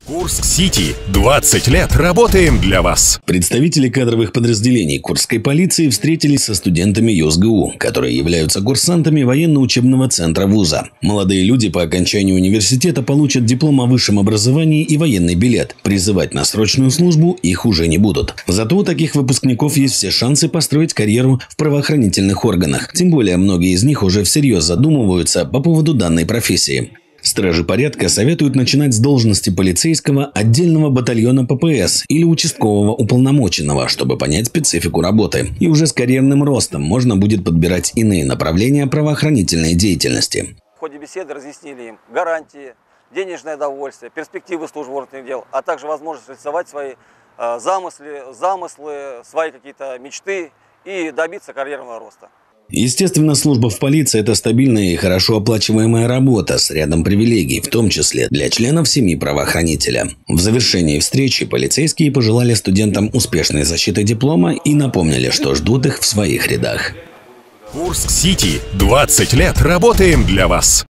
Курск-Сити. 20 лет работаем для вас. Представители кадровых подразделений Курской полиции встретились со студентами ЮСГУ, которые являются курсантами военно-учебного центра вуза. Молодые люди по окончанию университета получат диплом о высшем образовании и военный билет. Призывать на срочную службу их уже не будут. Зато у таких выпускников есть все шансы построить карьеру в правоохранительных органах. Тем более многие из них уже всерьез задумываются по поводу данной профессии. Стражи порядка советуют начинать с должности полицейского отдельного батальона ППС или участкового уполномоченного, чтобы понять специфику работы. И уже с карьерным ростом можно будет подбирать иные направления правоохранительной деятельности. В ходе беседы разъяснили им гарантии, денежное довольствие, перспективы службы внутренних дел, а также возможность реализовать свои замыслы, свои какие-то мечты и добиться карьерного роста. Естественно, служба в полиции – это стабильная и хорошо оплачиваемая работа с рядом привилегий, в том числе для членов семьи правоохранителя. В завершении встречи полицейские пожелали студентам успешной защиты диплома и напомнили, что ждут их в своих рядах. Курск-Сити. 20 лет работаем для вас.